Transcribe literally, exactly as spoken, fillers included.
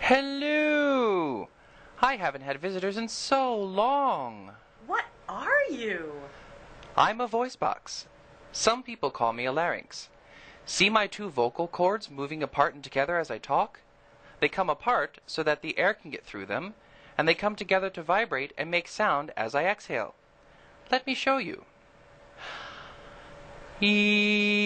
Hello! I haven't had visitors in so long. What are you? I'm a voice box. Some people call me a larynx. See my two vocal cords moving apart and together as I talk? They come apart so that the air can get through them, and they come together to vibrate and make sound as I exhale. Let me show you. E